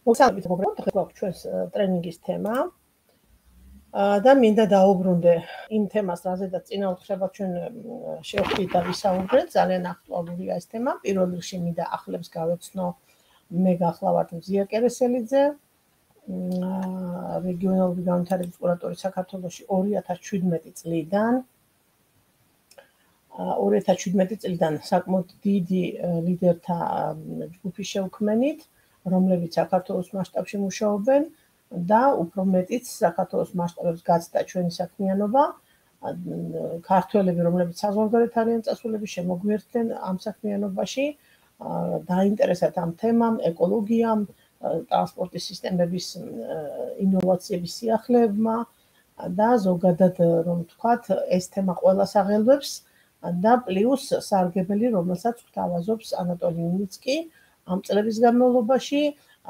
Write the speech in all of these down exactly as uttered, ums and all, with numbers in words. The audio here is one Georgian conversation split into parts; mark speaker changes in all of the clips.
Speaker 1: მოგესალმებით მეგობრებო, დღეს გვაქვს ჩვენს ტრენინგის თემა და მინდა დაუბრუნდე იმ თემას, რაზედაც წინა უთხრება ჩვენ შევხვდით და ვისაუბრეთ, ძალიან აქტუალურია ეს თემა. პირველ რიგში მინდა ახლებს გავეცნო, მე გახლავართ მზია კერესელიძე, რეგიონალური განვითარების კურატორი საქართველოში ორი ათას შვიდმეტი წლიდან. ორი ათას შვიდმეტი წლიდან საკმაოდ დიდი ლიდერთა ჯგუფის შეუქმნით, რომლებიც საქართველოს მასშტაბში მუშაობენ და უფრო მეტიც საქართველოს მასშტაბებს გაცდა ჩვენი საქმიანობა. ქართველები, რომლებიც საზღვარგარეთ არიან წასულები, შემოგვიერთდნენ ამ საქმიანობაში, დაინტერესათ ამ თემამ, ეკოლოგიამ, ტრანსპორტის სისტემების ინოვაციების სიახლეებმა და ზოგადად, რომ ვთქვათ, ეს თემა ყველას აღელვებს და პლუს სარგებელი, რომელსაც გვთავაზობს ანატოლი უნიცკი ამ წლების განმავლობაში,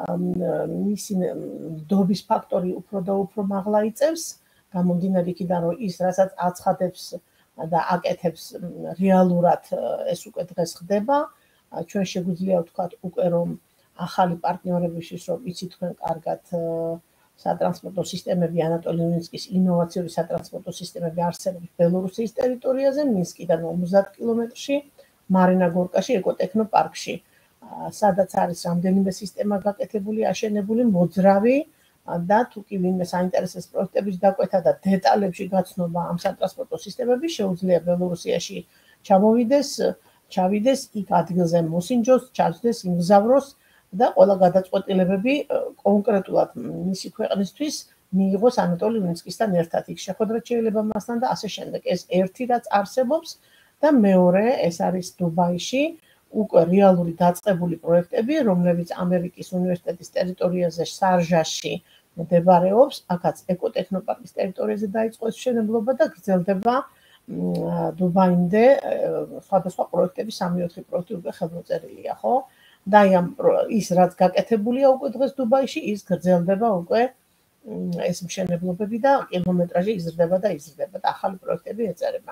Speaker 1: მისი ნდობის ფაქტორი უფრო და უფრო მაღლა იწევს, გამომდინარე იქიდან, რომ ის, რასაც აცხადებს და აკეთებს რეალურად, ეს უკვე დღეს ხდება. ჩვენ შეგვიძლია ვთქვათ უკვე, რომ ახალი პარტნიორებისთვის, რომ იცით თქვენ კარგად სატრანსპორტო სისტემები, ანატოლი უნიცკის ინოვაციური სატრანსპორტო სისტემები არსებობს ბელორუსიის ტერიტორიაზე, მინსკიდან ორმოცდაათ კილომეტრში, მარინა გორკაში, ეკოტექნოპარკში, სადაც არის რამდენიმე სისტემა გაკეთებული, აშენებული, მოძრავი და თუ კი ვინმე საინტერესებს პროექტების დაკვეთა და დეტალებში გაცნობა ამ სატრანსპორტო სისტემების, შეუძლია ბელორუსიაში ჩამოვიდეს, ჩავიდეს, იქ ადგილზე მოსინჯოს, ჩავიდეს, იმგზავროს და ყველა გადაწყვეტილებები კონკრეტულად მისი ქვეყნისთვის მიიღოს ანატოლი უნიცკისთან ერთად. იქ შეხვედრა შეიძლება მასთან და ასე შემდეგ. ეს ერთი რაც არსებობს და მეორე, ეს არის დუბაიში უკვე რეალური დაწყებული პროექტები, რომლებიც ამერიკის უნივერსიტეტის ტერიტორიაზე სარჟაში მდებარეობს, აქაც ეკოტექნოპარკის ტერიტორიაზე დაიწყო ეს მშენებლობა და გრძელდება დუბაინდე სხვადასხვა პროექტები, სამი ოთხი პროექტი უკვე ხელმოწერილია, ხო? და ის რაც გაკეთებულია უკვე დღეს დუბაიში, ის გრძელდება უკვე ეს მშენებლობები და კილომეტრაჟი იზრდება და იზრდება და ახალი პროექტები ეწერება.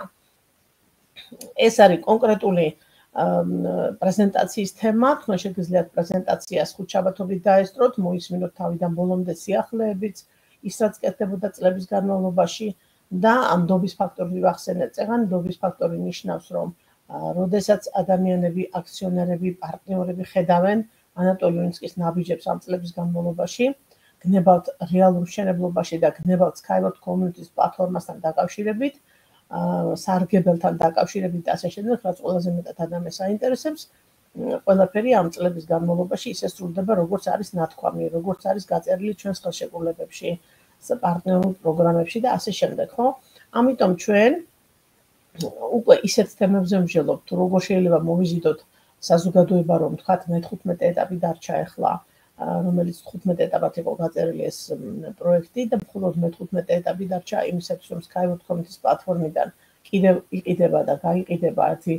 Speaker 1: ეს არის კონკრეტული პრეზენტაციის თემა, თქვენ შეგიძლიათ პრეზენტაციას ხუთშაბათობით დაესწროთ, მოისმინოთ თავიდან ბოლომდე სიახლეებიც, ის რაც კეთდებოდა წლების განმავლობაში და ამ ნდობის ფაქტორი ვახსენეთ წეგან, ნდობის ფაქტორი ნიშნავს, რომ როდესაც ადამიანები, აქციონერები, პარტნიორები ხედავენ ანატოლი უნიცკის ნაბიჯებს ამ წლების განმავლობაში, გნებავთ რეალურ მშენებლობაში და გნებავთ Skyward Community-ს პლატფორმასთან დაკავშირებით, სარგებელთან დაკავშირებით და ასე შემდეგ, რაც ყველაზე მეტად ადამიანს აინტერესებს, ყველაფერი ამ წლების განმავლობაში ისე სრულდება, როგორც არის ნათქვამი, როგორც არის გაწერილი ჩვენს ხელშეკრულებებში, პარტნიორულ პროგრამებში და ასე შემდეგ, ხო? ამიტომ ჩვენ უკვე ისეთ თემებზე ვმჟელობთ, თუ როგორ შეიძლება მოვიზიდოთ საზოგადოება, რომ თქვათ მეთხუთმეტე ეტაპი დარჩა ახლა, რომელიც თხუთმეტ ეტაპად იყო გაწერილი ეს პროექტი და მხოლოდ მეთხუთმეტე ეტაპი დარჩა იმისათვის, რომ Skyward Community-ს პლატფორმიდან კიდევ იყიდება და გაიყიდება ერთი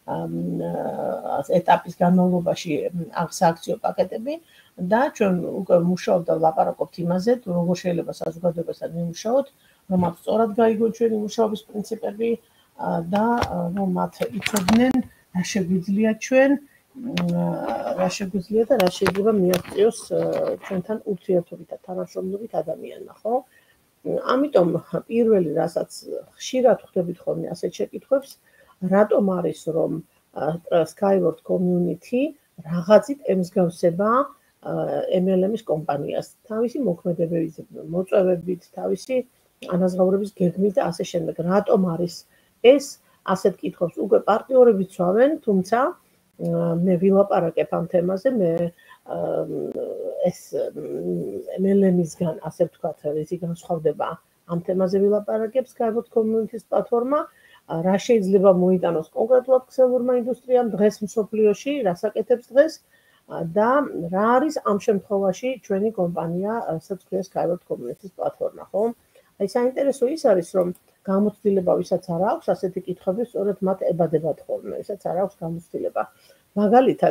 Speaker 1: ეტაპის განმავლობაში სააქციო პაკეტები და ჩვენ უკვე მუშაობთ და ვლაპარაკობთ იმაზე, თუ როგორ შეიძლება საზოგადოებასთან ვიმუშაოთ, რომ მათ სწორად გაიგონ ჩვენი მუშაობის პრინციპები და რომ მათ იცოდნენ, რა შეგვიძლია ჩვენ, რა შეგვიძლია და რა შეიძლება მიაღწიოს ჩვენთან ურთიერთობით და თანამშრომლობით ადამიანმა, ხო? ამიტომ პირველი, რასაც ხშირად ხვდებით ხოლმე ასეთ შეკითხვებს, რატომ არის, რომ Skyward Community რაღაცით ემსგავსება ემ ელ ემ-ის კომპანიას, თავისი მოქმედებებით, მოწვევებით, თავისი ანაზღაურების გეგმით და ასე შემდეგ. რატომ არის ეს ასეთ კითხვებს უკვე პარტნიორები ცვავენ, თუმცა მე ვილაპარაკებ ამ თემაზე, მე ეს ემ ელ ემ-ისგან, ასე ვთქვათ, ისი განსხვავდება ამ თემაზე ვილაპარაკებ Skyward Community-ს პლატფორმა, რა შეიძლება მოიტანოს კონკრეტულად ქსელურმა ინდუსტრიამ დღეს მსოფლიოში, რას აკეთებს დღეს და რა არის ამ შემთხვევაში ჩვენი კომპანია, რასაც ქვია Skyward Community-ს პლატფორმა, ხო? აი საინტერესო ის არის, რომ გამოცდილება ვისაც არ აქვს ასეთი კითხვები, სწორედ მათ ებადებათ ხოლმე, ვისაც არ აქვს გამოცდილება. მაგალითად,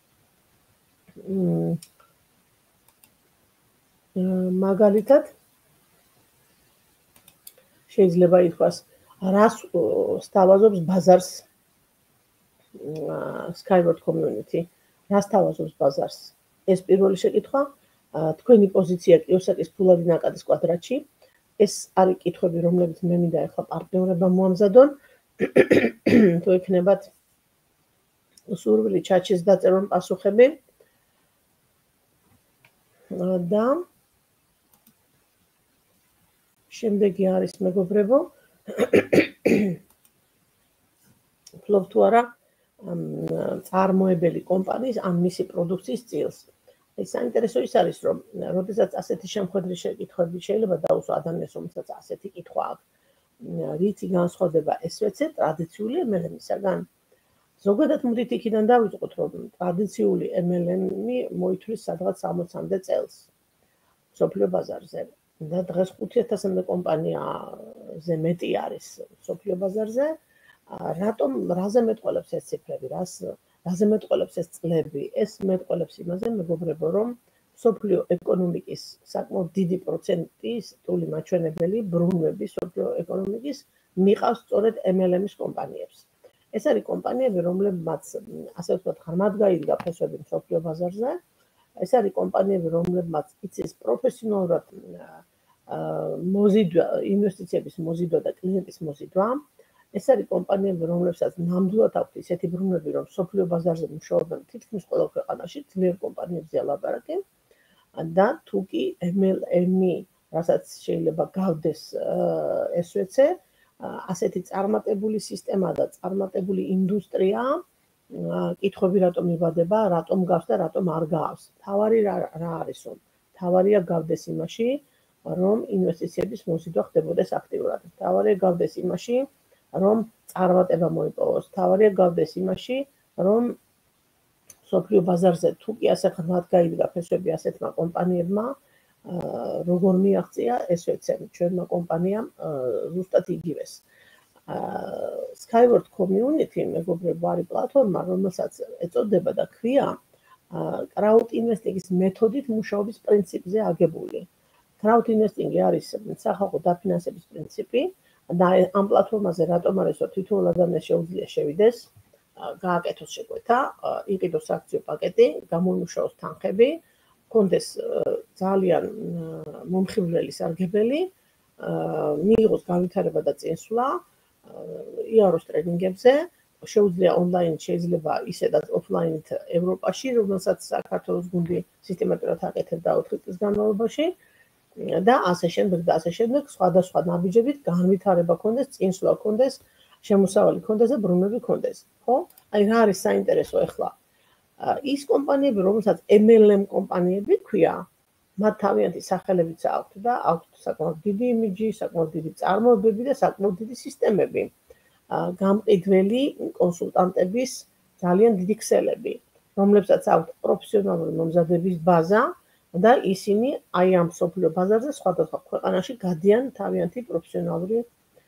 Speaker 1: მაგალითად შეიძლება ითქვას, რას სთავაზობს ბაზარს Skyward Community, რას სთავაზობს ბაზარს? ეს პირველი შეკითხვა თქვენი პოზიცია კი ოსაკის ფულადი ნაკადის კვადრატში. ეს არის კითხვები, რომლებიც მე მინდა ახლა პარტნიორებმა მოამზადონ. თუ ექნებათ სურვილი ჩატში დაწერონ პასუხები. და შემდეგი არის მეგობრებო, ფლობ თუ არა წარმოებელი კომპანიის ან მისი პროდუქციის წილს. ეს საინტერესო ის არის, რომ როდესაც ასეთი შემხედრი შეკითხვები შეიძლება დაუსვა ადამიანს, რომელსაც ასეთი კითხვა აქვს, რითი განსხვავდება ეს ვეცე ტრადიციული ემ ელ ემისაგან. ზოგადად მოდით იქიდან დავიწყოთ, რომ ტრადიციული ემ ელ ემი მოითვლის სადღაც სამოცამდე წელს მსოფლიო ბაზარზე. და დღეს ხუთი ათასამდე კომპანიაზე მეტი არის მსოფლიო ბაზარზე. რატომ რაზე მეტყველებს ეს ციფრები, რას რაზე მეტყველებს ეს წლები? ეს მეტყველებს იმაზე, მეგობრებო, რომ მსოფლიო ეკონომიკის საკმაოდ დიდი პროცენტის ტული მაჩვენებელი ბრუნვები მსოფლიო ეკონომიკის მიყავს სწორედ ემ ელ ემის კომპანიებს. ეს არის კომპანიები, რომლებმაც ასე ვთქვათ, ღრმად გაიდგა ფესვები მსოფლიო ბაზარზე. ეს არის კომპანიები, რომლებმაც იცის პროფესიონალურად მოზიდვა, ინვესტიციების მოზიდვა და კლიენტის მოზიდვა. ეს არის კომპანიები, რომლებსაც ნამდვილად აქვთ ისეთი ბრუნვები, რომ მსოფლიო ბაზარზე მუშაობენ თითქმის ყველა ქვეყანაში, ძლიერ კომპანიებზეა ლაპარაკი. და თუ კი ემ ელ ემი, რასაც შეიძლება გავდეს ეს ვეცე, ასეთი წარმატებული სისტემა და წარმატებული ინდუსტრია, კითხვები რატომ იბადება, რატომ გავს და რატომ არ გავს. თავარი რა არის, რომ თავარია გავდეს იმაში, რომ ინვესტიციების მოზიდვა ხდებოდეს აქტიურად. თავარია გავდეს იმაში, რომ წარმატება მოიპოვოს. თავარია გავდეს იმაში, რომ მსოფლიო ბაზარზე თუ კი ასე ღრმად გაიდგა ფესვები ასეთმა კომპანიებმა, როგორ მიაღწია ეს ვეცე ჩვენმა კომპანიამ ზუსტად იგივეს. Skyward Community, მეგობრებო, არის პლატფორმა, რომელსაც ეწოდება და ქვია crowd investing-ის მეთოდით მუშაობის პრინციპზე აგებული. Crowd investing არის სახალხო დაფინანსების პრინციპი და ამ პლატფორმაზე რატომ არის, რომ თითოეულ ადამიანს შეუძლია შევიდეს, გააკეთოს შეკვეთა, იყიდოს აქციო პაკეტი, გამომუშაოს თანხები, კონდეს ძალიან მომხიბვლელი სარგებელი, მიიღოს განვითარება და წინსვლა, იაროს ტრენინგებზე, შეუძლია ონლაინ, შეიძლება ისედაც ოფლაინით ევროპაში, რომელსაც საქართველოს გუნდი სისტემატურად აკეთებდა ოთხი წლის განმავლობაში და ასე შემდეგ და ასე შემდეგ, სხვადასხვა ნაბიჯებით განვითარება კონდეს, წინსვლა კონდეს, შემოსავალი კონდეს და ბრუნვები კონდეს. ხო? აი რა არის საინტერესო ახლა? ის კომპანიები, რომელსაც ემ ელ ემ კომპანიები ქვია, მათ თავიანთი სახელებიც აქვთ და აქვთ საკმაოდ დიდი იმიჯი, საკმაოდ დიდი წარმოებები და საკმაოდ დიდი სისტემები. გამყიდველი კონსულტანტების ძალიან დიდი ქსელები, რომლებსაც აქვთ პროფესიონალური მომზადების ბაზა და ისინი აი ამ მსოფლიო ბაზარზე სხვადასხვა ქვეყანაში გადიან თავიანთი პროფესიონალური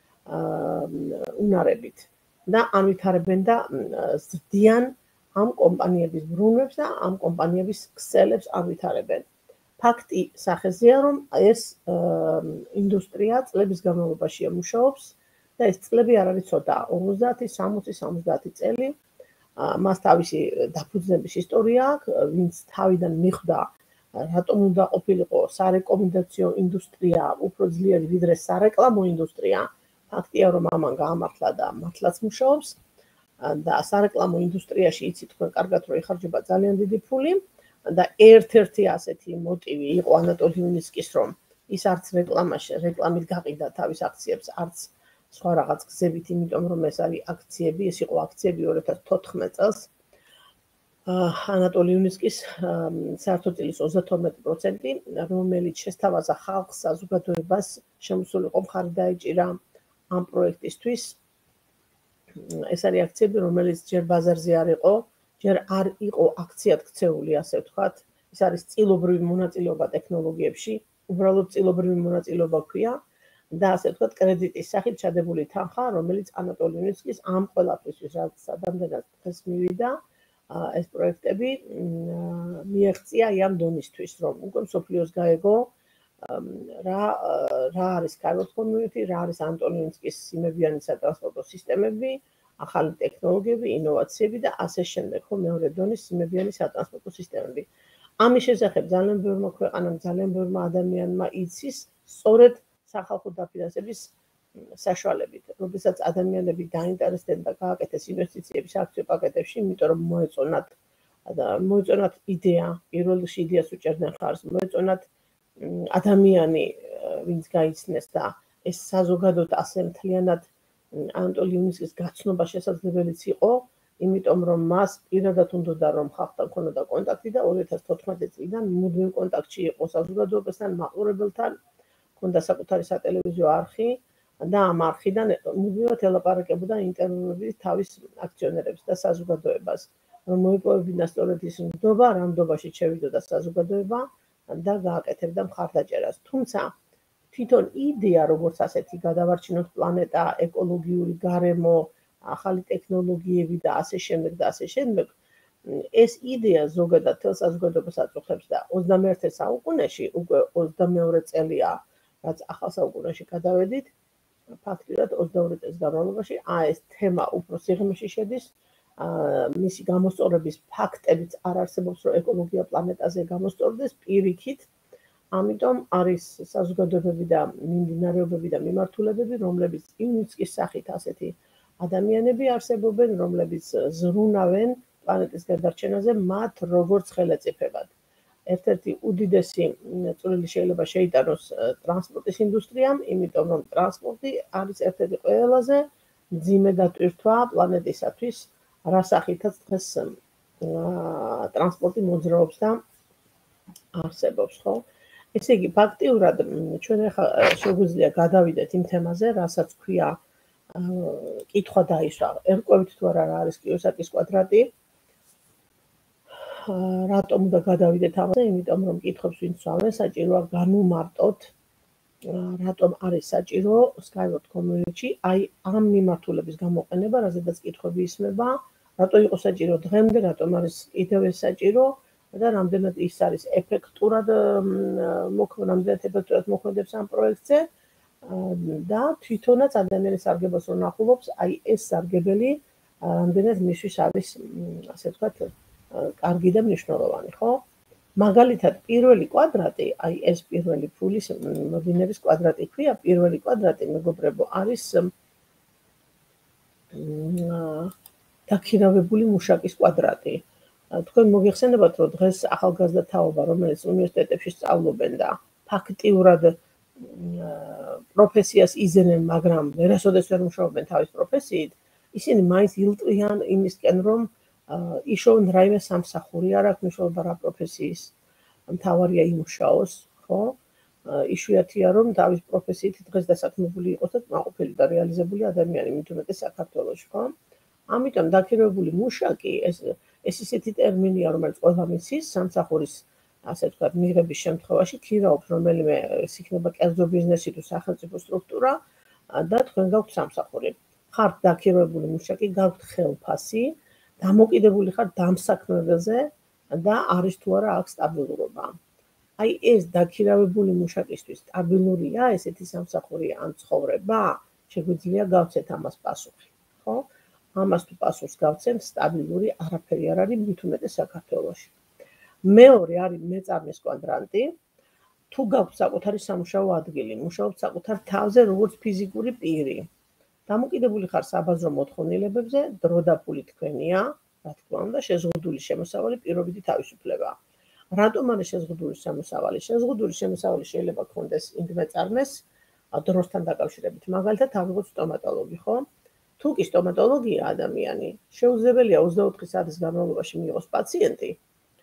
Speaker 1: უნარებით და ანვითარებენ და ზრდიან ამ კომპანიების ბრუნვებს და ამ კომპანიების ქსელებს ანვითარებენ. ფაქტი სახეზეა, რომ ეს ინდუსტრია წლების განმავლობაში მუშაობს და ეს წლები არ არის ცოტა, ორმოცდაათი, სამოცი, სამოცდაათი წელი. მას თავისი დაფუძნების ისტორია აქვს, ვინც თავიდან მიხვდა, რატომ უნდა ყოფილიყო სარეკომენდაციო ინდუსტრია უფრო ძლიერი ვიდრე სარეკლამო ინდუსტრია. ფაქტია, რომ ამან გაამართლა და მართლაც მუშაობს და სარეკლამო ინდუსტრიაში იცით თქვენ კარგად, რომ იხარჯება ძალიან დიდი ფული და ერთ-ერთი ასეთი მოტივი იყო ანატოლი იუნისკის, რომ ის არც რეკლამაში, რეკლამით გაყიდა თავის აქციებს, არც სხვა რაღაც გზებით, იმიტომ რომ ეს არის აქციები, ეს იყო აქციები ორი ათას თოთხმეტ წელს. ანატოლი იუნისკის საერთო წილის ოცდათორმეტი პროცენტი, რომელიც შესთავაზა ხალხს, საზოგადოებას, შემოსულიყო მხარი დაეჭირა ამ პროექტისთვის. ეს არის აქციები, რომელიც ჯერ ბაზარზე არ იყო, ჯერ არ იყო აქციად ქცეული, ასე ვთქვათ. ეს არის წილობრივი მონაწილეობა ტექნოლოგიებში, უბრალოდ წილობრივი მონაწილეობა ქვია და ასე ვთქვათ, კრედიტის სახით ჩადებული თანხა, რომელიც ანატოლი იუნისკის ამ ყველაფრისთვის, რაც ადამიანად დღეს მივიდა, ეს პროექტები მიაღწია ამ დონისთვის, რომ უკვე მსოფლიოს გაეგო რა რა არის Skyward Community, რა არის ანატოლი იუნისკის სიმებიანი სატრანსპორტო სისტემები, ახალი ტექნოლოგიები, ინოვაციები და ასე შემდეგ, ხო, მეორე დონის სიმებიანი სატრანსპორტო სისტემები. ამის შესახებ ძალიან ბევრმა ქვეყანამ, ძალიან ბევრმა ადამიანმა იცის სწორედ სახალხო დაფინანსების საშუალებით, როდესაც ადამიანები დაინტერესდნენ და გააკეთეს ინვესტიციების აქციო პაკეტებში, იმიტომ რომ მოეწონათ მოეწონათ იდეა, პირველ რიგში იდეას უჭერდნენ ხარს, მოეწონათ ადამიანი, ვინც გაიცნეს და ეს საზოგადოდ ასე მთლიანად ანატოლი იუნისკის გაცნობა შესაძლებელიც იყო, იმიტომ რომ მას პირადად უნდოდა რომ ხალხთან ქონოდა კონტაქტი და ორი ათას თოთხმეტი წლიდან მუდმივ კონტაქტში იყო საზოგადოებასთან, მაყურებელთან, ჰქონდა საკუთარი სატელევიზიო არხი და ამ არხიდან მუდმივად ელაპარაკებოდა ინტერვიუებით თავის აქციონერებს და საზოგადოებას, რომ მოიპოვებინა სწორედ ის ნდობა, რა ნდობაში შევიდოდა საზოგადოება და გააკეთებდა მხარდაჭერას. თუმცა თვითონ იდეა, როგორც ასეთი გადავარჩინოთ პლანეტა, ეკოლოგიური გარემო, ახალი ტექნოლოგიები და ასე შემდეგ და ასე შემდეგ, ეს იდეა ზოგადად თელ საზოგადოებას აწუხებს და ოცდამეერთე საუკუნეში, უკვე ოცდამეორე წელია, რაც ახალ საუკუნეში გადავედით, ფაქტიურად ოცდაორი წლის განმავლობაში ეს თემა უფრო სიღრმეში შედის, მისი გამოსწორების ფაქტებიც არ არსებობს, რომ ეკოლოგია პლანეტაზე გამოსწორდეს პირიქით, ამიტომ არის საზოგადოებები და მიმდინარეობები და მიმართულებები, რომლებიც იუნისკის სახით ასეთი ადამიანები არსებობენ, რომლებიც ზრუნავენ პლანეტის გადარჩენაზე მათ როგორც ხელეწიფებად. ერთ-ერთი უდიდესი წვლილი შეიძლება შეიტანოს ტრანსპორტის ინდუსტრიამ, იმიტომ რომ ტრანსპორტი არის ერთ-ერთი ყველაზე მძიმე დატვირთვა პლანეტისათვის, რა სახითაც დღეს ტრანსპორტი მოძრაობს და არსებობს, ხო? ესე იგი, ფაქტიურად ჩვენ ახლა შეგვიძლია გადავიდეთ იმ თემაზე, რასაც ქვია კითხვა დაისვა, ერკვევით თუ არა რა არის კიოსაკის კვადრატი. რატომ უნდა გადავიდეთ ამაზე? იმიტომ რომ კითხვებს ვინც სვამენ, საჭიროა განვმარტოთ, რატომ არის საჭირო Skyward Community-ში აი ამ მიმართულების გამოყენება, რაზედაც კითხვები ისმება, რატო იყო საჭირო დღემდე, რატომ არის კიდევ ეს საჭირო და რამდენად ის არის ეფექტურად მოქმედებს, ეფექტურად მოქმედებს ამ პროექტზე და თვითონაც ადამიანის სარგებას რო ნახულობს, აი ეს სარგებელი რამდენად მისთვის არის, ასე ვთქვათ, კარგი და მნიშვნელოვანი, ხო? მაგალითად, პირველი კვადრატი, აი ეს პირველი ფულის მოდინების კვადრატი ქვია, პირველი კვადრატი, მეგობრებო, არის დაქირავებული მუშაკის კვადრატი. თქვენ მოგეხსენებათ, რომ დღეს ახალგაზრდა თაობა, რომელიც უნივერსიტეტებში სწავლობენ და ფაქტიურად პროფესიას იზრდნენ, მაგრამ ვერასოდეს ვერ მუშაობენ თავის პროფესიით, ისინი მაინც ილტვიან იმისკენ, რომ იშოვენ რაიმე სამსახური, არ აქვს მნიშვნელობა რა პროფესიის მთავარია იმუშაოს, ხო? იშვიათია რომ თავის პროფესიით დღეს დასაქმებული იყოს და კმაყოფილი და რეალიზებული ადამიანი, მით უმეტეს საქართველოში, ხო? ამიტომ დაქირავებული მუშაკი ეს ეს ისეთი ტერმინია, რომელიც ყველამ იცის, სამსახურის, ასე ვთქვათ, მიღების შემთხვევაში ქირაობს რომელიმე ეს იქნება კერძო ბიზნესი თუ სახელმწიფო სტრუქტურა და თქვენ გაქვთ სამსახური. ხართ დაქირავებული მუშაკი, გაქვთ ხელფასი, დამოკიდებული ხართ დამსაქმებელზე და არის თუ არა აქ სტაბილურობა. აი ეს დაქირავებული მუშაკისთვის სტაბილურია ესეთი სამსახური ან ცხოვრება? შეგვიძლია გავცეთ ამას პასუხი, ხო? ამას თუ პასუხს გავცემ, სტაბილური არაფერი არ არის მით უმეტეს საქართველოში. მეორე არის მეწარმის კვადრანტი. თუ გაქვთ საკუთარი სამუშაო ადგილი, მუშაობთ საკუთარ თავზე როგორც ფიზიკური პირი. დამოკიდებული ხარ საბაზრო მოთხოვნილებებზე, დრო და ფული თქვენია, რა თქმა უნდა, შეზღუდული შემოსავალი პირობითი თავისუფლება. რატომ არის შეზღუდული შემოსავალი? შეზღუდული შემოსავალი შეიძლება გქონდეს იმ მეწარმეს დროსთან დაკავშირებით, მაგალითად, ავიღოთ სტომატოლოგი, ხო? თუ კი სტომატოლოგია ადამიანი, შეუძლებელია ოცდაოთხი საათის განმავლობაში მიიღოს პაციენტი,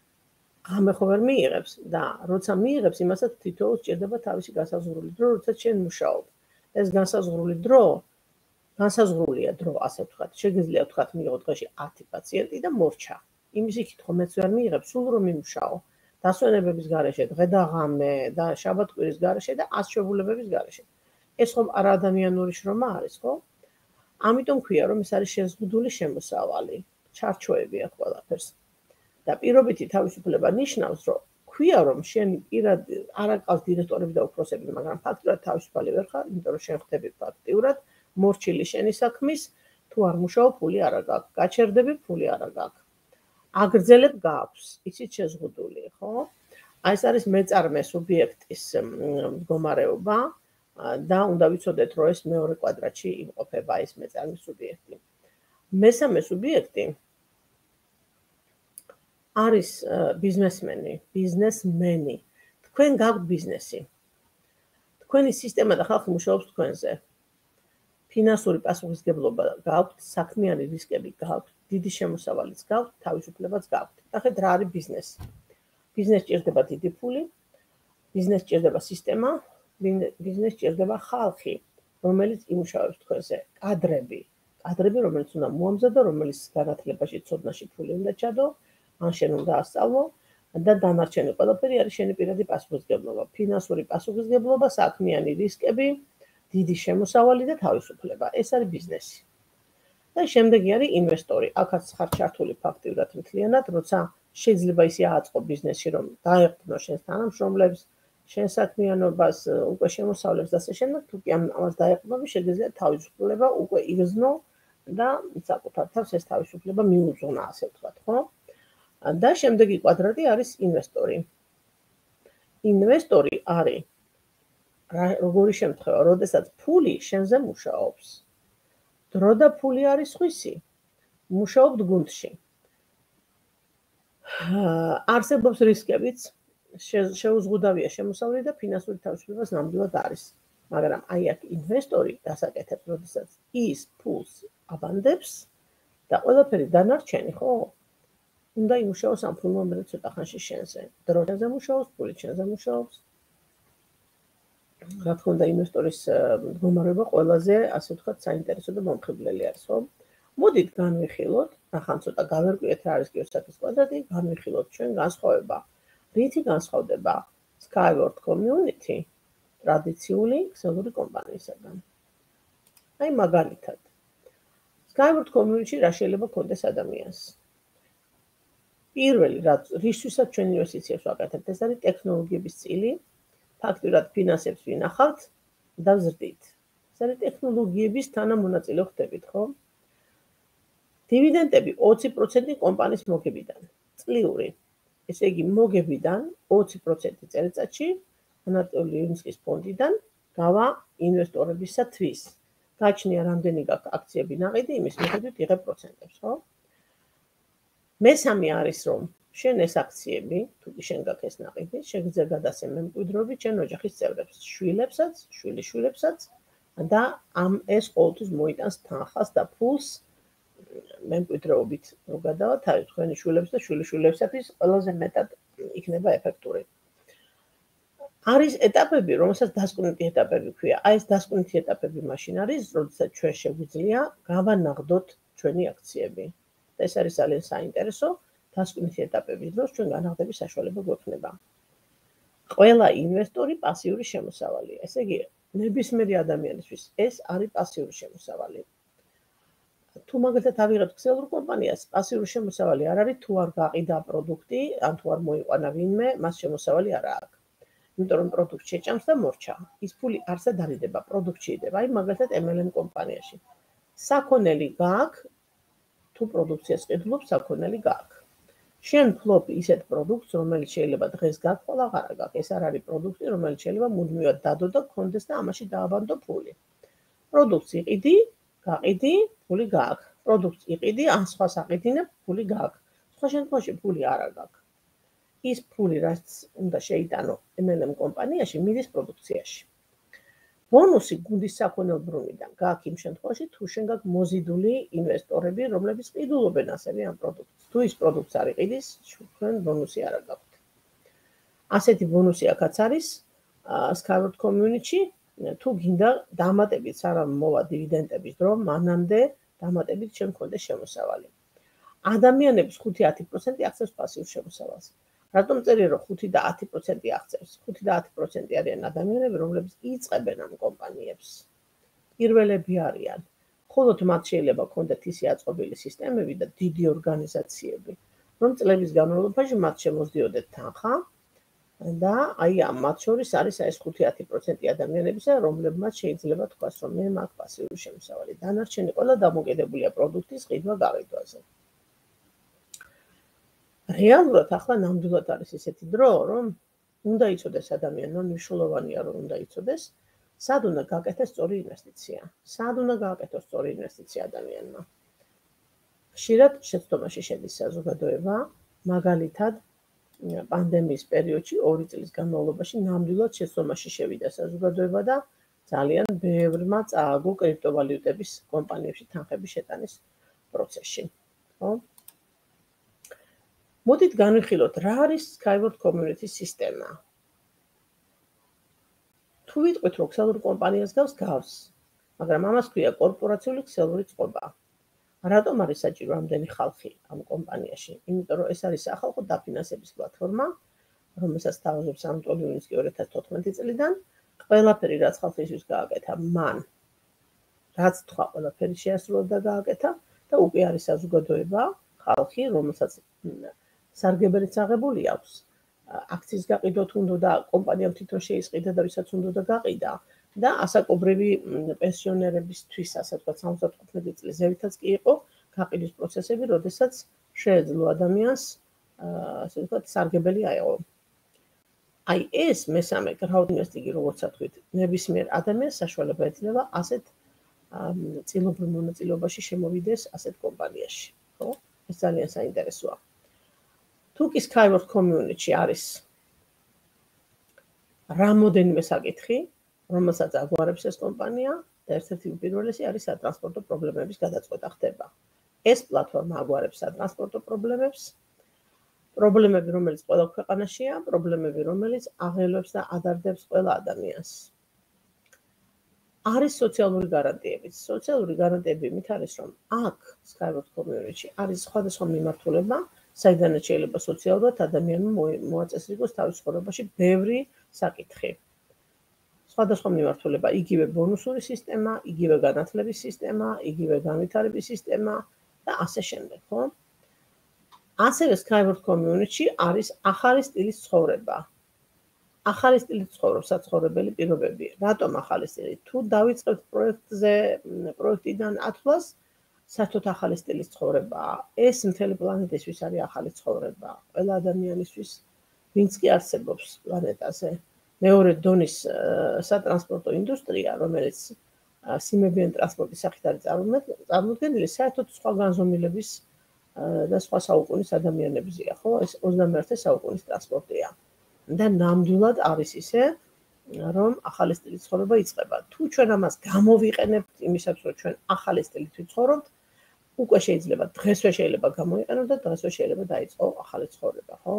Speaker 1: ღამე ხო ვერ მიიღებს და როცა მიიღებს, იმასაც თითოეულს სჭირდება თავისი განსაზღვრული დრო, როდესაც შენ მუშაობ. ეს განსაზღვრული დრო, განსაზღვრულია დრო, ასე ვთქვათ, შეგიძლია ვთქვათ მიიღო დღეში ათი პაციენტი და მორჩა. იმის იქით ხომ მეც ვერ მიიღებ, სულ რომ იმუშაო. დასვენებების გარეშე, დღე და ღამე და შაბათ-კვირის გარეშე და ასშობულებების გარეშე. ეს ხომ არაადამიანური შრომა არის, ხო? ამიტომ ქვია, რომ ეს არის შეზღუდული შემოსავალი, ჩარჩოები აქვს ყველაფერს. და პირობითი თავისუფლება ნიშნავს, რომ ქვია, რომ შენ პირად არ აყავს დირექტორები და უფროსები, მაგრამ ფაქტურად თავისუფალი ვერ ხარ, იმიტომ რომ შენ ხდები ფაქტიურად მორჩილი შენი საქმის, თუ არ მუშაობ, ფული არ გაქვს, გაჩერდები, ფული არ გაქვს. აგრძელებ გაქვს, იცით შეზღუდული, ხო? აი ეს არის მეწარმე სუბიექტის მდგომარეობა და უნდა ვიცოდეთ, რომ ეს მეორე კვადრატში იმყოფება ეს მეწარმე სუბიექტი. მესამე სუბიექტი არის ბიზნესმენი, ბიზნესმენი. თქვენ გაქვთ ბიზნესი. თქვენი სისტემა და ხალხი მუშაობს თქვენზე. ფინანსური პასუხისმგებლობა გაქვთ, საქმიანი რისკები გაქვთ, დიდი შემოსავალიც გაქვთ, თავისუფლებაც გაქვთ. ნახეთ რა არის ბიზნესი. ბიზნესს ჭირდება დიდი ფული, ბიზნესს ჭირდება სისტემა, ბიზნესს ჭირდება ხალხი, რომელიც იმუშავებს თქვენზე, კადრები, კადრები, რომელიც უნდა მოამზადო, რომელიც განათლებაში, ცოდნაში ფული უნდა ჩადო, ან შენ უნდა ასწავლო და დანარჩენი ყველაფერი არის შენი პირადი პასუხისმგებლობა, ფინანსური პასუხისმგებლობა, საქმიანი რისკები, დიდი შემოსავალი და თავისუფლება. ეს არის ბიზნესი. და შემდეგი არის ინვესტორი. აქაც ხარ ჩართული ფაქტიურად მთლიანად, როცა შეიძლება ისე აწყო ბიზნესი, რომ დაეყრდნო შენს თანამშრომლებს, შენ საქმიანობას, უკვე შემოსავლებს და ასე შემდეგ, თუ კი ამას დაეყრდნები, შეგიძლია თავისუფლება უკვე იგრძნო და საკუთარ თავს ეს თავისუფლება მიუძღვნა, ასე ვთქვათ, ხო? და შემდეგი კვადრატი არის ინვესტორი. ინვესტორი არის როგორი შემთხვევა, როდესაც ფული შენზე მუშაობს. დრო და ფული არის სხვისი. მუშაობთ გუნდში. არსებობს რისკებიც, შეუზღუდავია შემოსავალი და ფინანსური თავისუფლებას ნამდვილად არის. მაგრამ აი აქ ინვესტორი დასაკეთებს, როდესაც ის ფულს აბანდებს და ყველაფერი დანარჩენი, ხო? უნდა იმუშაოს ამ ფულმა მე ცოტა ხანში შენზე. დრო შენზე მუშაობს, ფული შენზე მუშაობს. რა თქმა უნდა, ინვესტორის მდგომარეობა ყველაზე, ასე ვთქვათ, საინტერესო და მომხიბვლელი არის, ხო? მოდით განვიხილოთ, ახლა ცოტა გავერკვიეთ რა არის გეოსაკის კვადრატი, განვიხილოთ ჩვენ განსხვავება. რითი განსხვავდება Skyward Community ტრადიციული ქსელური კომპანიისაგან? აი მაგალითად. Skyward Community რა შეიძლება გქონდეს ადამიანს? პირველი, რისთვისაც ჩვენ ინვესტიციებს ვაკეთებთ, ეს არის ტექნოლოგიების წილი. ფაქტურად ფინანსებს ვინახავთ და ვზრდით. ეს არის ტექნოლოგიების თანამონაწილე ხდებით, ხო? დივიდენდები ოცი პროცენტი კომპანიის მოგებიდან. წლიური. ესე იგი, მოგებიდან ოცი პროცენტი წელიწადში ანატოლი ილინსკის ფონდიდან გავა ინვესტორებისათვის. გაჩნია რამდენი გაქვს აქციები ნაყიდი, იმის მიხედვით იღებ პროცენტებს, ხო? მესამე არის, რომ შენ ეს აქციები, თუ კი შენ გაქვს ეს ნაყიდი, შეგიძლია გადასცე მემკვიდრეობით შენ ოჯახის წევრებს, შვილებსაც, შვილიშვილებსაც და ამ ეს ყოველთვის მოიტანს თანხას და ფულს მემკვიდრეობით რო გადავა თავის თქვენი შვილებს და შვილიშვილებისათვის ყველაზე მეტად იქნება ეფექტური. არის ეტაპები, რომელსაც დასკვნითი ეტაპები ქვია. აი ეს დასკვნითი ეტაპები მაშინ არის, როდესაც ჩვენ შეგვიძლია გავანაღდოთ ჩვენი აქციები. და ეს არის ძალიან საინტერესო. დასკვნითი ეტაპების დროს ჩვენ განაღდების საშუალება გვექნება. ყველა ინვესტორი პასიური შემოსავალია. ესე იგი, ნებისმიერი ადამიანისთვის ეს არის პასიური შემოსავალი. თუ მაგალითად ავიღებთ ქსელურ კომპანიას, პასიური შემოსავალი არ არის, თუ არ გაყიდა პროდუქტი, ან თუ არ მოიყვანა ვინმე, მას შემოსავალი არ აქვს. იმიტომ რომ პროდუქტი შეჭამს და მორჩა. ის ფული არსად არიდება, პროდუქტი იდება. აი მაგალითად ემ ელ ემ კომპანიაში. საქონელი გააქვს, თუ პროდუქციას ყიდულობ, საქონელი გააქვს. შენ ფლობ ისეთ პროდუქტს, რომელიც შეიძლება დღეს გაქვს, ხოლ აღარა გაქვს. ეს არ არის პროდუქტი, რომელიც შეიძლება მუდმივად დადო და გქონდეს და ამაში დააბანდო ფული. პროდუქტს იყიდი, გაყიდი, ფული გააქვს. პროდუქტს იყიდი, ან სხვას აყიდინებ, ფული გააქვს. სხვა შემთხვევაში ფული არა გაქვს. ის ფული, რაც უნდა შეიტანო ემ ელ ემ კომპანიაში, მიდის პროდუქციაში. ბონუსი გუნდის საქონელბრუნვიდან გააქვს იმ შემთხვევაში, თუ შენ გაქვს მოზიდული ინვესტორები, რომლებიც ყიდულობენ ასევე ამ პროდუქტს. თუ ის პროდუქტს არ იყიდის, თქვენ ბონუსი არ გაქვთ. ასეთი ბონუსი აქაც არის Skyward Community-ში, თუ გინდა დამატებით სანამ მოვა დივიდენდების დრო, მანამდე დამატებით შენ გქონდეს შემოსავალი. ადამიანების ხუთი ათი პროცენტი აღწევს პასიურ შემოსავალს. რატომ წერია, რომ ხუთი და ათი პროცენტი აღწევს? ხუთი და ათი პროცენტი არიან ადამიანები, რომლებიც იწყებენ ამ კომპანიებს. პირველები არიან. მხოლოდ მათ შეიძლება ჰქონდეთ ისე აწყობილი სისტემები და დიდი ორგანიზაციები, რომ წლების განმავლობაში მათ შემოსდიოდეთ თანხა და აი ამ მათ შორის არის აი ეს ხუთი ათი პროცენტი ადამიანებისა, რომლებმაც შეიძლება თქვას, რომ მე მაქვს პასიური შემოსავალი. დანარჩენი ყველა დამოკიდებულია პროდუქტის ყიდვა-გაყიდვაზე. რეალურად ახლა ნამდვილად არის ისეთი დრო, რომ უნდა იცოდეს ადამიანმა, მნიშვნელოვანია რომ უნდა იცოდეს, სად უნდა გააკეთოს სწორი ინვესტიცია. სად უნდა გააკეთოს სწორი ინვესტიცია ადამიანმა. ხშირად შეცდომაში შედის საზოგადოება, მაგალითად, პანდემიის პერიოდში ორი წლის განმავლობაში ნამდვილად შეცდომაში შევიდა საზოგადოება და ძალიან ბევრმა წააგო კრიპტოვალიუტების კომპანიებში თანხების შეტანის პროცესში. ხო? მოდით განვიხილოთ, რა არის Skyward Community სისტემა. თუ ვიტყვით, რომ ქსელური კომპანიას გავს, გავს, მაგრამ ამას ქვია კორპორაციული ქსელური წყობა. რატომ არის საჭირო ამდენი ხალხი ამ კომპანიაში? იმიტომ რომ ეს არის სახალხო დაფინანსების პლატფორმა, რომელსაც თავაზობს ანატოლი უნინსკი ორი ათას თოთხმეტი წლიდან. ყველაფერი, რაც ხალხისთვის გააკეთა, მან რაც თქვა, ყველაფერი შეასრულა და გააკეთა და უკვე არის საზოგადოება, ხალხი, რომელსაც სარგებელიც აღებული აქვს. აქციის გაყიდვათ უნდა და კომპანიამ თვითონ შეისყიდა და ვისაც უნდა გაყიდა და ასაკობრივი პენსიონერებისთვის, ასე ვთქვათ, სამოცდათხუთმეტი წლის ზევითაც კი იყო გაყიდვის პროცესები, როდესაც შეეძლო ადამიანს, ასე ვთქვათ, სარგებელი აეღო. აი ეს მესამე crowdinvesting-ი, როგორც ვთქვით, ნებისმიერ ადამიანს საშუალება ეძლევა ასეთ წილობრივ მონაწილეობაში შემოვიდეს ასეთ კომპანიაში, ხო? ეს ძალიან საინტერესოა. თუ კი Skyward Community არის რამოდენიმე საკითხი, რომელსაც აგვარებს ეს კომპანია და ერთ-ერთი უპირველესი არის სატრანსპორტო პრობლემების გადაწყვეტა ხდება. ეს პლატფორმა აგვარებს სატრანსპორტო პრობლემებს, პრობლემები, რომელიც ყველა ქვეყანაშია, პრობლემები, რომელიც აღელვებს და ადარდებს ყველა ადამიანს. არის სოციალური გარანტიებიც. სოციალური გარანტიები იმით არის, რომ აქ Skyward Community არის სხვადასხვა მიმართულება, საიდანაც შეიძლება სოციალურად ადამიანმა მოაწესრიგოს თავის ცხოვრებაში ბევრი საკითხი. სხვადასხვა მიმართულება, იგივე ბონუსური სისტემა, იგივე განათლების სისტემა, იგივე განვითარების სისტემა და ასე შემდეგ, ხო? ასევე Skyward Community არის ახალი სტილის ცხოვრება. ახალი სტილის ცხოვრობს საცხოვრებელი პირობები. რატომ ახალი სტილი? თუ დავიწყებთ პროექტზე, პროექტიდან ათვლას, საერთოდ ახალი სტილის ცხოვრებაა. ეს მთელი პლანეტისთვის არის ახალი ცხოვრება. ყველა ადამიანისთვის, ვინც კი არსებობს პლანეტაზე. მეორე დონის სატრანსპორტო ინდუსტრია, რომელიც სიმებიანი ტრანსპორტის სახით არის წარმოდგენილი, საერთოდ სხვა განზომილების და სხვა საუკუნის ადამიანებზეა, ხო? ეს ოცდამეერთე საუკუნის ტრანსპორტია. და ნამდვილად არის ისე, რომ ახალი სტილის ცხოვრება იწყება. თუ ჩვენ ამას გამოვიყენებთ იმისათვის, რომ ჩვენ ახალი სტილით ვიცხოვრობთ, უკვე შეიძლება დღესვე შეიძლება გამოიყენოთ და დღესვე შეიძლება დაიწყო ახალი ცხოვრება, ხო?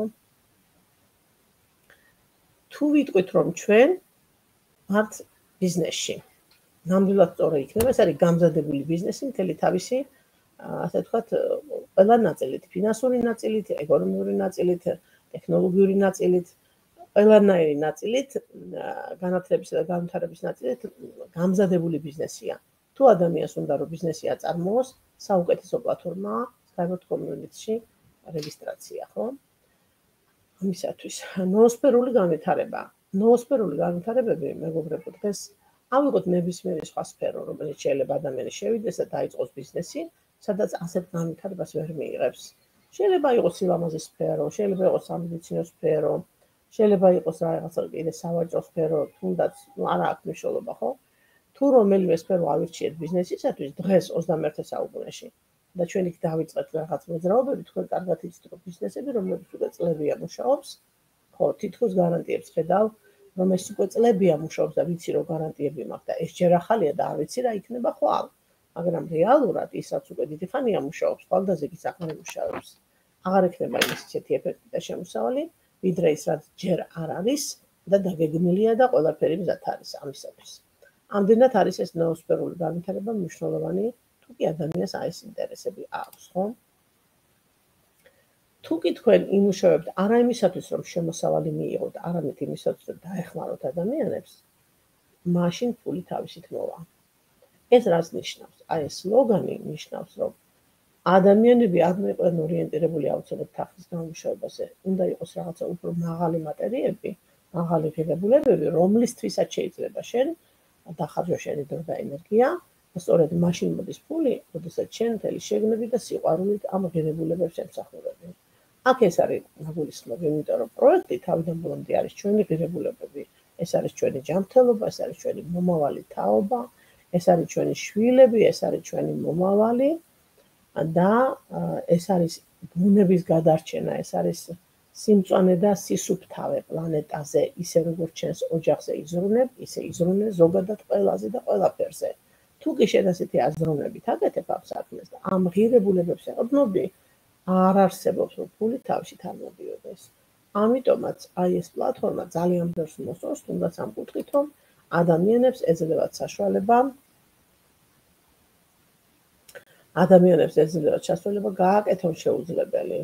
Speaker 1: თუ ვიტყვით, რომ ჩვენ ვართ ბიზნესში, ნამდვილად სწორი იქნება, ეს არის გამზადებული ბიზნესი მთელი თავისი, ასე ვთქვათ, ყველა ნაწილით, ფინანსური ნაწილით, ეკონომიური ნაწილით, ტექნოლოგიური ნაწილით, ყველანაირი ნაწილით, განათლებისა და განვითარების ნაწილით გამზადებული ბიზნესია. თუ ადამიანს უნდა რომ ბიზნესი აწარმოოს, საუკეთესო პლატფორმაა Skyward Community-ში რეგისტრაცია, ხო? ამისათვის ნოოსფერული განვითარება. ნოოსფერული განვითარებები, მეგობრებო, დღეს ავიღოთ ნებისმიერი სხვა სფერო, რომელიც შეიძლება ადამიანი შევიდეს და დაიწყოს ბიზნესი, სადაც ასეთ განვითარებას ვერ მიიღებს. შეიძლება იყოს სილამაზის სფერო, შეიძლება იყოს სამედიცინო სფერო, შეიძლება იყოს რაღაცა კიდე სავაჭრო სფერო, თუნდაც არა აქვს მნიშვნელობა, ხო? თუ რომელიმე სფერო ავირჩიეთ ბიზნესისათვის დღეს ოცდამეერთე საუკუნეში და ჩვენ იქ დავიწყეთ რაღაც მოძრაობები, თქვენ კარგად იცით, რომ ბიზნესები, რომლებიც უკვე წლებია მუშაობს, ხო, თითქოს გარანტიებს ხედავ, რომ ეს უკვე წლებია მუშაობს და ვიცი, რომ გარანტიები მაქვს და ეს ჯერ ახალია და არ ვიცი რა იქნება ხვალ. მაგრამ რეალურად ის რაც უკვე დიდი ხანია მუშაობს, ხვალდაზე კი საქმე მუშაობს. აღარ ექნება იმის ისეთი ეფექტი და შემოსავალი, ვიდრე ის რაც ჯერ არ არის და დაგეგმილია და ყველაფერი მზად არის ამისათვის. ამდენად არის ეს ნოოსფერული განვითარება მნიშვნელოვანი, თუ კი ადამიანს აი ეს ინტერესები აქვს, ხო? თუ კი თქვენ იმუშავებთ არა იმისათვის, რომ შემოსავალი მიიღოთ, არამედ იმისათვის, რომ დაეხმაროთ ადამიანებს, მაშინ ფული თავისით მოვა. ეს რაც ნიშნავს? აი ეს სლოგანი ნიშნავს, რომ ადამიანები არ იყვნენ ორიენტირებული აუცილებლად თანხის გამომუშავებაზე, უნდა იყოს რაღაცა უფრო მაღალი მატერიები, მაღალი ღირებულებები, რომლისთვისაც შეიძლება შენ დახარჯო შენი დრო და ენერგია, და სწორედ მაშინ მოდის ფული, როდესაც შენ მთელი შეგნები და სიყვარულით ამ ღირებულებებს ემსახურები. აქ ეს არის ნაგულისხმობ, იმიტომ რომ პროექტი თავიდან ბოლომდე არის ჩვენი ღირებულებები, ეს არის ჩვენი ჯანმრთელობა, ეს არის ჩვენი მომავალი თაობა, ეს არის ჩვენი შვილები, ეს არის ჩვენი მომავალი და ეს არის ბუნების გადარჩენა, ეს არის სიმწვანე და სისუფთავე პლანეტაზე, ისე როგორც ჩვენს ოჯახზე იზრუნებ, ისე იზრუნე ზოგადად ყველაზე და ყველაფერზე. თუ კი შენ ასეთი აზროვნებით აკეთებ ამ საქმეს და ამ ღირებულებებს ეყრდნობი, არ არსებობს, რომ ფული თავშით არ მოდიოდეს. ამიტომაც აი ეს პლატფორმა ძალიან ბევრს მოსწონს, თუნდაც ამ კუთხით, რომ ადამიანებს ეძლევათ საშუალება ადამიანებს ეძლევათ საშუალება გააკეთონ შეუძლებელი.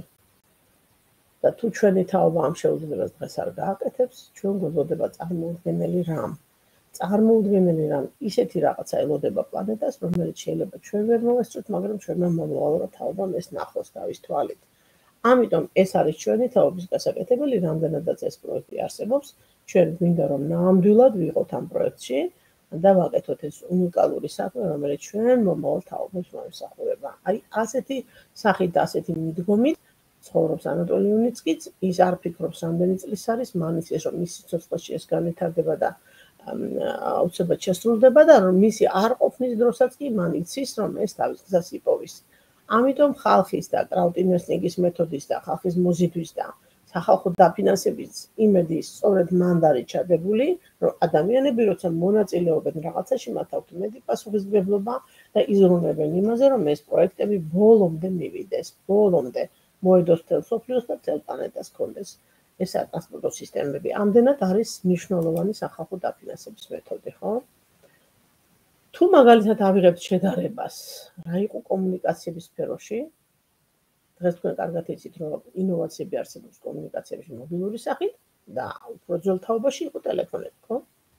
Speaker 1: და თუ ჩვენი თაობა ამ შეუძლებას დღეს არ გააკეთებს, ჩვენ გვეძლოდება წარმოუდგენელი რამ. წარმოუდგენელი რამ ისეთი რაღაცა ელოდება პლანეტას, რომელიც შეიძლება ჩვენ ვერ მოვესწროთ, მაგრამ ჩვენმა მომავალ თაობამ ეს ნახოს თავის თვალით. ამიტომ ეს არის ჩვენი თაობის გასაკეთებელი, რამდენადაც ეს პროექტი არსებობს, ჩვენ გვინდა რომ ნამდვილად ვიყოთ ამ პროექტში და ვაკეთოთ ეს უნიკალური საქმე, რომელიც ჩვენ მომავალ თაობებს მოემსახურება. აი ასეთი სახით და ასეთი მიდგომით ცხოვრობს ანატოლი უნიცკიც, ის არ ფიქრობს რამდენი წლის არის, მან იცის რომ მისი სიცოცხლეში ეს განვითარდება და აუცილებლად შესრულდება და რომ მისი არ ყოფნის დროსაც კი მან იცის რომ ეს თავის გზას იპოვის. ამიტომ ხალხის და კრაუდინვესტინგის მეთოდის და ხალხის მოზიდვის და სახალხო დაფინანსების იმედის სწორედ მან დარჩადებული, რომ ადამიანები როცა მონაწილეობენ რაღაცაში, მათ აქვთ მეტი პასუხისმგებლობა და იზრუნებენ იმაზე, რომ ეს პროექტები ბოლომდე მივიდეს, ბოლომდე მოედოს მთელ მსოფლიოს და მთელ პლანეტას კონდეს ეს სატრანსპორტო სისტემები. ამდენად არის მნიშვნელოვანი სახალხო დაფინანსების მეთოდი, ხო? თუ მაგალითად ავიღებთ შედარებას, რა იყო კომუნიკაციების სფეროში, დღეს თქვენ კარგად იცით, რომ ინოვაციები არსებობს კომუნიკაციების მობილური სახით და უფრო ძველ თაობაში იყო ტელეფონები, ხო?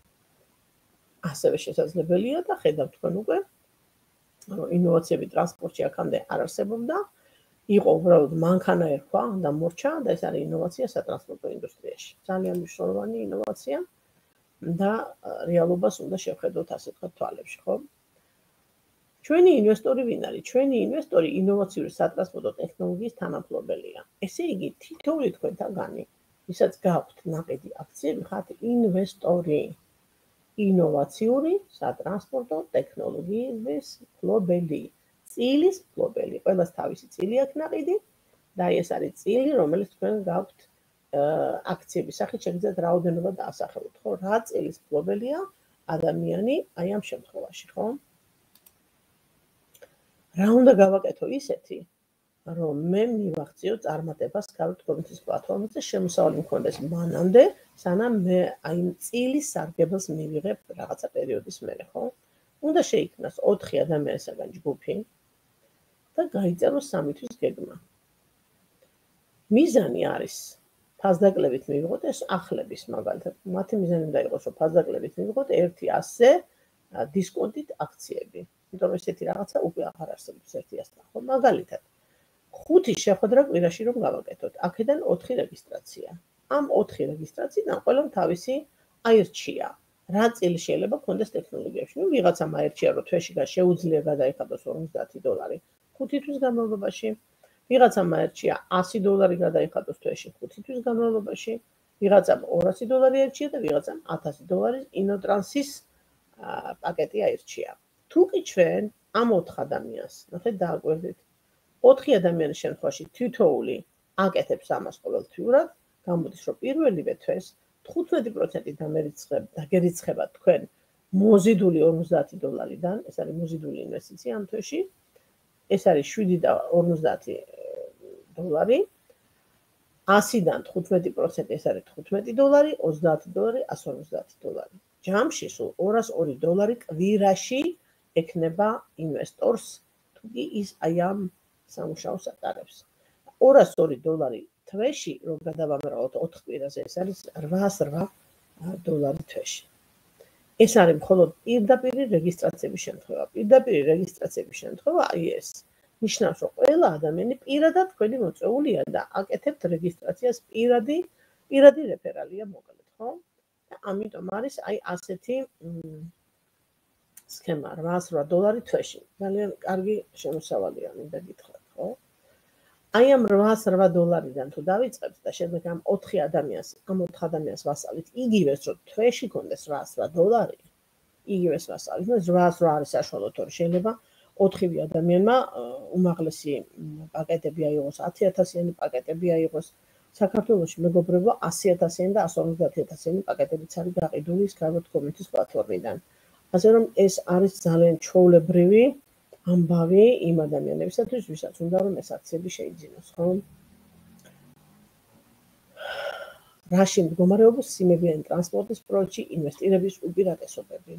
Speaker 1: ასევე შესაძლებელია და ხედავთ თქვენ უკვე, რომ ინოვაციები ტრანსპორტში აქამდე არ არსებობდა, იყო უბრალოდ მანქანა ერქვა და მორჩა და ეს არის ინოვაცია სატრანსპორტო ინდუსტრიაში. ძალიან მნიშვნელოვანი ინოვაცია და რეალობას უნდა შევხედოთ ასე თქვა თვალებში, ხო? ჩვენი ინვესტორი ვინ არის? ჩვენი ინვესტორი ინოვაციური სატრანსპორტო ტექნოლოგიის თანამფლობელია. ესე იგი, თითოეული თქვენთაგანი, ვისაც გაქვთ ნაყიდი აქციები, ხართ ინვესტორი. ინოვაციური სატრანსპორტო ტექნოლოგიების მფლობელი. წილის მფლობელი. ყველას თავისი წილი აქვს ნაყიდი და ეს არის წილი, რომელიც თქვენ გაქვთ აქციების სახით შეგიძლიათ რაოდენობა დაასახელოთ, ხო? რა წილის მფლობელია ადამიანი აი ამ შემთხვევაში, ხო? რა უნდა გავაკეთო ისეთი, რომ მე მივახციო წარმატებას ქართულ კომიტეტის პლატფორმაზე, შემოსავალი მქონდეს მანამდე, სანამ მე აი წილის სარგებელს მივიღებ რაღაცა პერიოდის მერე, ხო? უნდა შეიქმნას ოთხი ადამიანისაგან ჯგუფი და გაიწეროს სამი თვის გეგმა. მიზანი არის ფასდაკლებით მივიღოთ ეს ახლების მაგალითად. მათი მიზანი უნდა იყოს, რომ ფასდაკლებით მივიღოთ ერთი ასზე დისკონტით აქციები. იმიტომ რომ ესეთი რაღაცა უკვე აღარ არსებობს ერთი ასთან, ხო? მაგალითად, ხუთი შეხვედრა კვირაში რომ გავაკეთოთ, აქედან ოთხი რეგისტრაცია. ამ ოთხი რეგისტრაციიდან ყველამ თავისი აირჩია. რა წილი შეიძლება გქონდეს ტექნოლოგიებში. ნუ ვიღაცამ აირჩია, რომ თვეში შეუძლია გადაიხადოს ორმოცდაათი დოლარი ხუთი თვის განმავლობაში. ვიღაცამ აირჩია ასი დოლარი გადაიხადოს თვეში ხუთი თვის განმავლობაში. ვიღაცამ ორასი დოლარი აირჩია და ვიღაცამ ათასი დოლარის ინოტრანსის პაკეტი აირჩია. თუ კი ჩვენ ამ ოთხ ადამიანს, ნახეთ დააკვირდით, ოთხი ადამიანის შემთხვევაში თითოეული აკეთებს ამას ყოველთვიურად, გამოდის, რომ პირველივე თვეს თხუთმეტი პროცენტი დაგერიცხება თქვენ მოზიდული ორმოცდაათი დოლარიდან, ეს არის მოზიდული ინვესტიცია ამ თვეში, ეს არის შვიდი და ორმოცდაათი დოლარი, ასიდან თხუთმეტი პროცენტი ეს არის თხუთმეტი დოლარი, ოცდაათი დოლარი, ასი ორმოცდაათი დოლარი. ჯამში სულ ორას ორი დოლარი კვირაში ექნება ინვესტორს, თუ კი ის აი ამ სამუშაოს ატარებს. ორას ორი დოლარი თვეში, რომ გადავამერავოთ ოთხ კვირაზე, ეს არის რვაას რვა დოლარი თვეში. ეს არის მხოლოდ პირდაპირი რეგისტრაციების შემთხვევა. პირდაპირი რეგისტრაციების შემთხვევა აი ეს. ნიშნავს, რომ ყველა ადამიანი პირადად თქვენი მოწვეულია და აკეთებთ რეგისტრაციას პირადი, პირადი რეფერალია მოკლედ, ხო? და ამიტომ არის აი ასეთი სქემა რვაას რვა დოლარი თვეში. ძალიან კარგი შემოსავალია, მინდა გითხრათ, ხო? აი ამ რვაას რვა დოლარიდან თუ დავიწყებთ და შემდეგ ამ ოთხი ადამიანს, ამ ოთხ ადამიანს ვასწავლით იგივეს, რომ თვეში კონდეს რვაას რვა დოლარი, იგივეს ვასწავლით, და რვაას რვა არის საშუალო თორე შეიძლება ოთხივე ადამიანმა უმაღლესი პაკეტები აიღოს, ათი ათასიანი პაკეტები აიღოს. საქართველოში მეგობრებო ასი ათასიანი და ასი ორმოცდაათი ათასიანი პაკეტებიც არის გაყიდული Skyward Community-ის პლატფორმიდან. ასე რომ ეს არის ძალიან ჩვეულებრივი ამბავი იმ ადამიანებისათვის, ვისაც უნდა რომ ეს აქციები შეიძინოს, ხო? რაში მდგომარეობს სიმებიანი ტრანსპორტის პროექტში ინვესტირების უპირატესობები?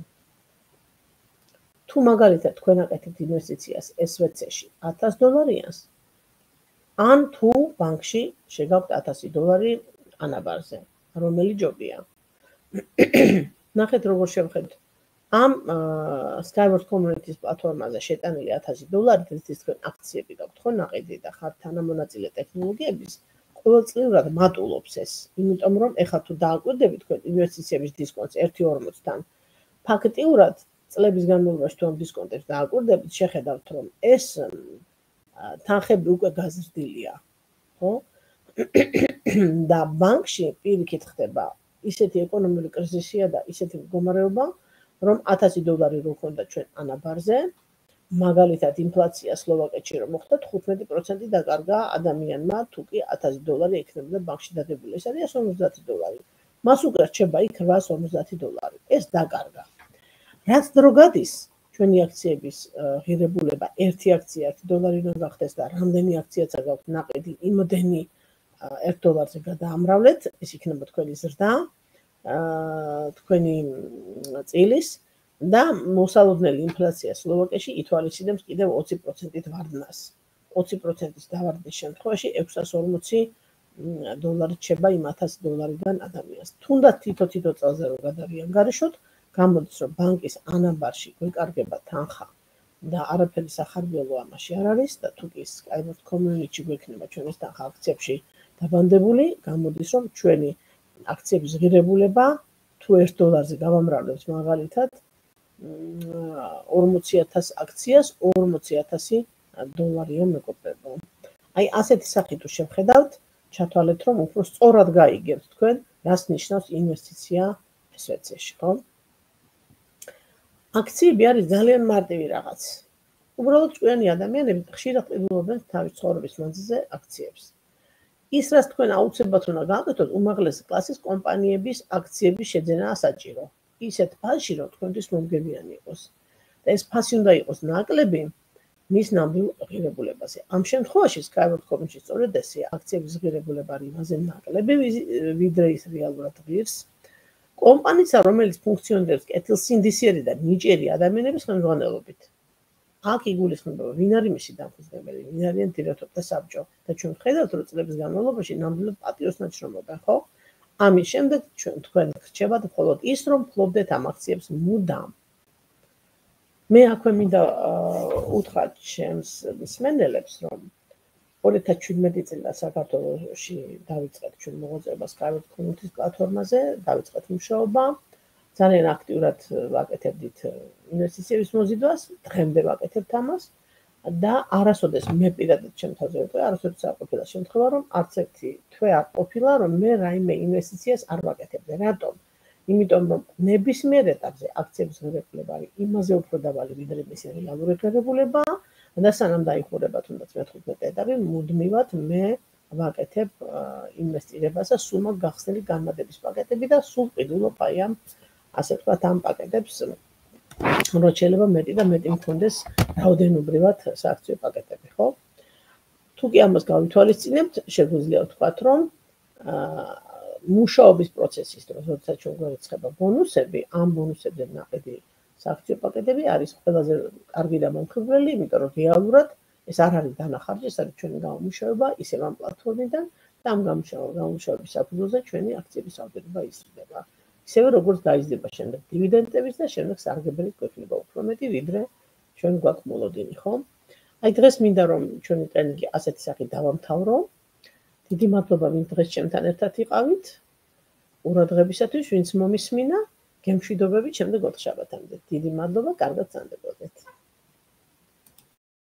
Speaker 1: თუ მაგალითად თქვენ აკეთებთ ინვესტიციას ეს ვე ცე-ში ათას დოლარიანს, ან თუ ბანკში შეგაქვთ ათასი დოლარი ანაბარზე, რომელი ჯობია. ნახეთ როგორ შევხედოთ. ამ Skyward Community-ის პლატფორმაზე შეტანილი ათასი დოლარი, რითიც თქვენ აქციები გაქვთ ხო ნაყიდი და ხართ თანამონაწილე ტექნოლოგიების, ყოველწლიურად მატულობს ეს, იმიტომ რომ ეხლა თუ დააკვირდებით თქვენ ინვესტიციების დისკონტს ერთი ორმოცდან, ფაქტიურად წლების განმავლობაში თუ ამ დისკონტებს დააკვირდებით, შეხედავთ რომ ეს თანხები უკვე გაზრდილია, ხო? და ბანკში პირიქით ხდება ისეთი ეკონომიკური კრიზისია და ისეთი მდგომარეობა, რომ ათასი დოლარი რო ქონდა ჩვენ ანაბარზე, მაგალითად ინფლაცია სლოვაკეთში რომ მოხდა თხუთმეტი პროცენტი დაკარგა ადამიანმა, თუ კი ათასი დოლარი ექნებოდა ბანკში დადებული. ეს არის ასი ორმოცდაათი დოლარი. მას უკვე რჩება იქ რვაას ორმოცდაათი დოლარი. ეს დაკარგა. რაც დრო გადის, ჩვენი აქციების ღირებულება ერთი აქცია ერთი დოლარი უნდა გახდეს და რამდენი აქციაცა გაქვთ ნაყიდი, იმდენი ერთ დოლარზე გადაამრავლეთ, ეს იქნება თქვენი ზრდა, თქვენი წილის და მოსალოდნელი ინფლაცია სლოვაკეთში ითვალისწინებს კიდევ ოცი პროცენტით ვარდნას. ოცი პროცენტის დავარდნის შემთხვევაში ექვსას ორმოცი დოლარი რჩება იმ ათასი დოლარიდან ადამიანს. თუნდაც თითო-თითო წელზე რომ გადავიანგარიშოთ, გამოდის რომ ბანკის ანაბარში გვეკარგება თანხა და არაფერი სახარბიელო ამაში არ არის და თუ კი Skyward Community-ში გვექნება ჩვენს თანხა აქციებში დაბანდებული, გამოდის რომ ჩვენი აქციების ღირებულება თუ ერთ დოლარზე გავამრავლებს მაგალითად ორმოცი ათასი აქციას ორმოცი ათასი დოლარია მეგობრებო. აი ასეთი სახით თუ შევხედავთ, ჩათვალეთ რომ უფრო სწორად გაიგებთ თქვენ, რას ნიშნავს ინვესტიცია ეს ვე ცე-ში, ხო? აქციები არის ძალიან მარტივი რაღაც. უბრალოდ ჭკვიანი ადამიანები ხშირად ყიდულობენ თავის ცხოვრების მანძილზე აქციებს. ის რაც თქვენ აუცილებლად უნდა გააკეთოთ, უმაღლესი კლასის კომპანიების აქციების შეძენაა საჭირო. ისეთ ფასში, რომ თქვენთვის მომგებიანი იყოს. და ეს ფასი უნდა იყოს ნაკლები მის ნამდვილ ღირებულებაზე. ამ შემთხვევაში Skyward Community-ში სწორედ ესეა, აქციების ღირებულება არის იმაზე ნაკლები, ვიდრე ის რეალურად ღირს. კომპანიისა, რომელიც ფუნქციონირებს კეთილსინდისიერი და ნიჭიერი ადამიანების ხელმძღვანელობით. აქ იგულისხმება ვინ არის მისი დამფუძნებელი, ვინ არიან დირექტორთა საბჭო და ჩვენ ვხედავთ, რომ წლების განმავლობაში ნამდვილად პატიოს ნაჩვენებენ, ხო? ამის შემდეგ ჩვენ თქვენ გრჩებათ მხოლოდ ის, რომ ფლობდეთ ამ აქციებს მუდამ. მე აქვე მინდა უთხრათ ჩემს მსმენელებს, რომ ორი ათას შვიდმეტი წელს საქართველოში დავიწყეთ ჩვენ მოღვაწეობა Skyward Community-ის პლატფორმაზე, დავიწყეთ მუშაობა. ძალიან აქტიურად ვაკეთებდით ინვესტიციების მოზიდვას, დღემდე ვაკეთებთ ამას და არასოდეს მე პირადად ჩემ თავზე ვიტყვი, არასოდეს არ ყოფილა შემთხვევა, რომ არც ერთი თვე არ ყოფილა, რომ მე რაიმე ინვესტიციას არ ვაკეთებდე. რატომ? იმიტომ რომ ნებისმიერ ეტაპზე აქციების ღირებულება არის იმაზე უფრო დაბალი, ვიდრე მისი რეალური ღირებულება და სანამ დაიხურება თუნდაც მეთხუთმეტე ეტაპი, მუდმივად მე ვაკეთებ ინვესტირებას და სულ მაქვს გახსნილი განმადების პაკეტები და სულ ყიდულობ აი ამ ასე ვთქვათ, ამ პაკეტებს, რომ შეიძლება მეტი და მეტი მქონდეს რაოდენობრივად სააქციო პაკეტები, ხო? თუ კი ამას გავითვალისწინებთ, შეგვიძლია ვთქვათ, რომ მუშაობის პროცესის დროს, როდესაც ჩვენ გვერცხება ბონუსები, ამ ბონუსებზე ნაყიდი სააქციო პაკეტები არის ყველაზე კარგი და მომხიბვლელი, იმიტომ რომ რეალურად ეს არ არის დანახარჯი, ეს არის ჩვენი გამომუშავება ისევ ამ პლატფორმიდან და ამ გამომუშავების საფუძველზე ჩვენი აქციების რაოდენობა იზრდება. ისევე როგორც გაიზრდება შემდეგ დივიდენდების და შემდეგ სარგებლით გვექნება უფრო მეტი, ვიდრე ჩვენ გვაქვს მოლოდინი, ხო? აი დღეს მინდა რომ ჩვენი ტრენინგი ასეთი სახით დავამთავრო. დიდი მადლობა, ვინც დღეს ჩემთან ერთად იყავით. ყურადღებისათვის, ვინც მომისმინა, გემშვიდობებით შემდეგ ოთხშაბათამდე. დიდი მადლობა, კარგად სანდებოდეთ.